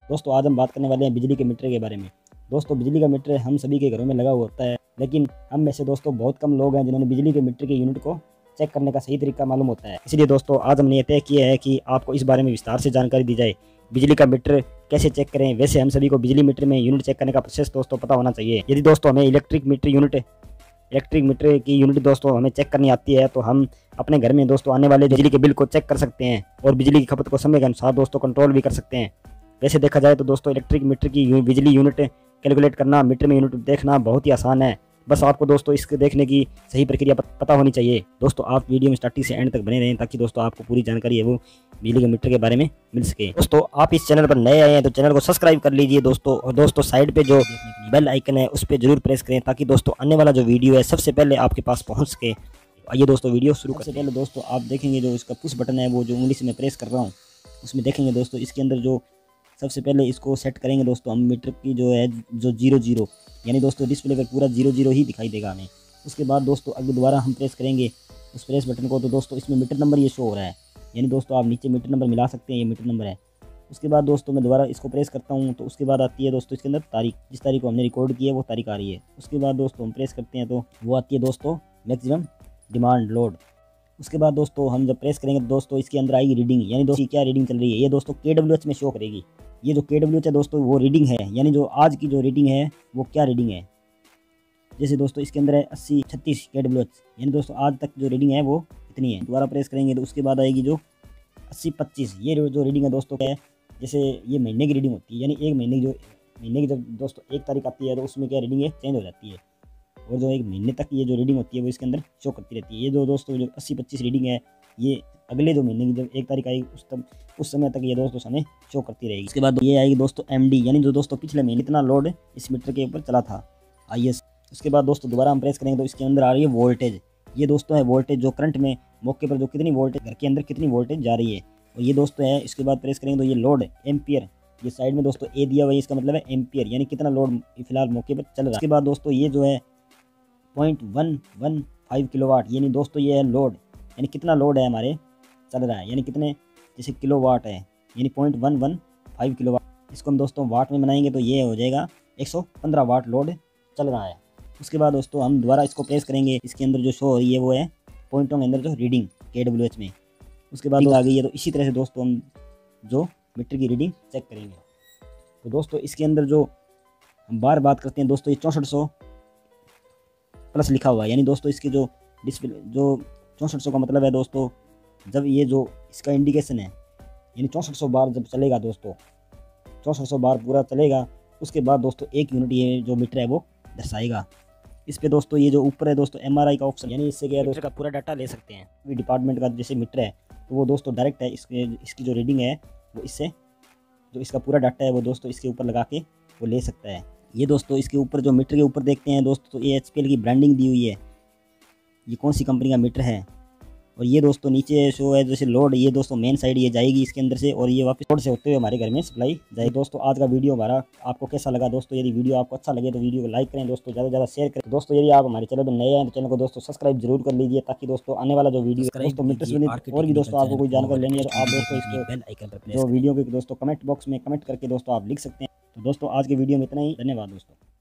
दोस्तों आज हम बात करने वाले हैं बिजली के मीटर के बारे में। दोस्तों बिजली का मीटर हम सभी के घरों में लगा हुआ होता है, लेकिन हम में से दोस्तों बहुत कम लोग हैं जिन्होंने बिजली के मीटर के यूनिट को चेक करने का सही तरीका मालूम होता है। इसलिए दोस्तों आज हमने ये तय किया है कि आपको इस बारे में विस्तार से जानकारी दी जाए, बिजली का मीटर कैसे चेक करें। वैसे हम सभी को बिजली मीटर में यूनिट चेक करने का प्रोसेस दोस्तों पता होना चाहिए। यदि दोस्तों हमें इलेक्ट्रिक मीटर की यूनिट दोस्तों हमें चेक करनी आती है तो हम अपने घर में दोस्तों आने वाले बिजली के बिल को चेक कर सकते हैं और बिजली की खपत को समय के अनुसार दोस्तों कंट्रोल भी कर सकते हैं। वैसे देखा जाए तो दोस्तों इलेक्ट्रिक मीटर की बिजली यूनिट कैलकुलेट करना, मीटर में यूनिट देखना बहुत ही आसान है। बस आपको दोस्तों इसके देखने की सही प्रक्रिया पता होनी चाहिए। दोस्तों आप वीडियो में स्टार्टिंग से एंड तक बने रहें ताकि दोस्तों आपको पूरी जानकारी है वो बिजली के मीटर के बारे में मिल सके। दोस्तों आप इस चैनल पर नए आए हैं तो चैनल को सब्सक्राइब कर लीजिए दोस्तों, और दोस्तों साइड पे जो बेल आइकन है उस पर जरूर प्रेस करें ताकि दोस्तों आने वाला जो वीडियो है सबसे पहले आपके पास पहुँच सके। आइए दोस्तों वीडियो शुरू करते हैं। पहले दोस्तों आप देखेंगे जो इसका पुश बटन है वो जो उंगली से मैं प्रेस कर रहा हूँ उसमें देखेंगे दोस्तों इसके अंदर जो सबसे पहले इसको सेट करेंगे दोस्तों हम मीटर की जो है जो 00 यानी दोस्तों डिस्प्ले पर पूरा 00 ही दिखाई देगा हमें। उसके बाद दोस्तों अगर दोबारा हम प्रेस करेंगे उस प्रेस बटन को तो दोस्तों इसमें मीटर नंबर ये शो हो रहा है, यानी दोस्तों आप नीचे मीटर नंबर मिला सकते हैं, ये मीटर नंबर है। उसके बाद दोस्तों मैं दोबारा इसको प्रेस करता हूँ तो उसके बाद आती है दोस्तों इसके अंदर तारीख, जिस तारीख को हमने रिकॉर्ड की है वो तारीख आ रही है। उसके बाद दोस्तों हम प्रेस करते हैं तो वो आती है दोस्तों मैक्सिमम डिमांड लोड। उसके बाद दोस्तों हम जब प्रेस करेंगे तो दोस्तों इसके अंदर आएगी रीडिंग, यानी दोस्तों क्या रीडिंग चल रही है ये दोस्तों KWH में शो करेगी। ये जो KWH है दोस्तों वो रीडिंग है, यानी जो आज की जो रीडिंग है वो क्या रीडिंग है। जैसे दोस्तों इसके अंदर है 80-36 KWH, यानी दोस्तों आज तक जो रीडिंग है वो इतनी है। दोबारा प्रेस करेंगे तो उसके बाद आएगी जो 80-25, ये जो रीडिंग है दोस्तों क्या है। जैसे ये महीने की रीडिंग होती है, यानी एक महीने की जब दोस्तों एक तारीख आती है तो उसमें क्या रीडिंग है चेंज हो जाती है, और जो एक महीने तक ये जो रीडिंग होती है वो इसके अंदर शो करती रहती है। ये जो दोस्तों जो 80-25 रीडिंग है ये अगले जो महीने की जब एक तारीख आएगी उस समय तक ये दोस्तों हमें शो करती रहेगी। उसके बाद ये आएगी दोस्तों MD, यानी जो दोस्तों पिछले महीने इतना लोड इस मीटर के ऊपर चला था IS। उसके बाद दोस्तों दोबारा हम प्रेस करेंगे तो इसके अंदर आ रही है वोल्टेज। ये दोस्तों है वोल्टेज जो करंट में मौके पर जो कितनी वोल्टेज घर के अंदर कितनी वोल्टेज जा रही है, और ये दोस्तों है। इसके बाद प्रेस करेंगे तो ये लोड एम्पियर, ये साइड में दोस्तों A दिया हुआ है, इसका मतलब है एम्पियर, यानी कितना लोड फिलहाल मौके पर चल रहा है। उसके बाद दोस्तों ये जो है 0.115 किलोवाट, यानी दोस्तों ये है लोड, यानी कितना लोड है हमारे चल रहा है, यानी कितने जैसे किलोवाट है, यानी 0.115 किलोवाट। इसको हम दोस्तों वाट में बनाएंगे तो ये हो जाएगा 115 वाट लोड चल रहा है। उसके बाद दोस्तों हम दोबारा इसको प्रेस करेंगे, इसके अंदर जो शो हो रही है वो है पॉइंटों के अंदर जो रीडिंग KWH में। उसके बाद आ गई है, तो इसी तरह से दोस्तों हम जो मीटर की रीडिंग चेक करेंगे। तो दोस्तों इसके अंदर जो हम बात करते हैं दोस्तों ये 6400 प्लस लिखा हुआ है, यानी दोस्तों इसके जो डिस्प्ले जो 6400 का मतलब है दोस्तों जब ये जो इसका इंडिकेशन है, यानी 6400 बार जब चलेगा दोस्तों 6400 बार पूरा चलेगा, उसके बाद दोस्तों एक यूनिट ये जो मीटर है वो दर्शाएगा। इस पे दोस्तों ये जो ऊपर है दोस्तों MRI का ऑप्शन, यानी इससे क्या है दोस्तों का पूरा डाटा ले सकते हैं। भी डिपार्टमेंट का जैसे मीटर है तो वो दोस्तों डायरेक्ट है इसकी जो रीडिंग है वो इससे जो इसका पूरा डाटा है वो दोस्तों इसके ऊपर लगा के वो ले सकता है। ये दोस्तों इसके ऊपर जो मीटर के ऊपर देखते हैं दोस्तों तो ये HPL की ब्रांडिंग दी हुई है, ये कौन सी कंपनी का मीटर है। और ये दोस्तों नीचे शो है जैसे लोड, ये दोस्तों मेन साइड ये जाएगी इसके अंदर से, और ये वापस लोड से होते हुए हमारे घर में सप्लाई जाएगी। दोस्तों आज का वीडियो हमारा आपको कैसा लगा दोस्तों, यदि वीडियो आपको अच्छा लगे तो वीडियो को लाइक करें दोस्तों, ज़्यादा से ज़्यादा शेयर करें। दोस्तों यदि आप हमारे चैनल पर नए हैं तो चैनल को दोस्तों सब्सक्राइब जरूर कर लीजिए ताकि दोस्तों आने वाला जो वीडियो दोस्तों मीटर से और भी दोस्तों आपको कोई जानकारी लेनी है तो आप दोस्तों इसको जो वीडियो के दोस्तों कमेंट बॉक्स में कमेंट करके दोस्तों आप लिख सकते हैं। तो दोस्तों आज के वीडियो में इतना ही, धन्यवाद दोस्तों।